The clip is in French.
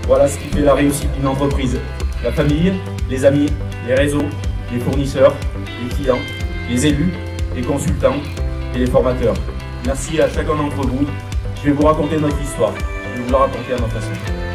Voilà ce qui fait la réussite d'une entreprise. La famille, les amis, les réseaux, les fournisseurs, les clients, les élus, les consultants et les formateurs. Merci à chacun d'entre vous. Je vais vous raconter notre histoire. Je vais vous la raconter à ma façon.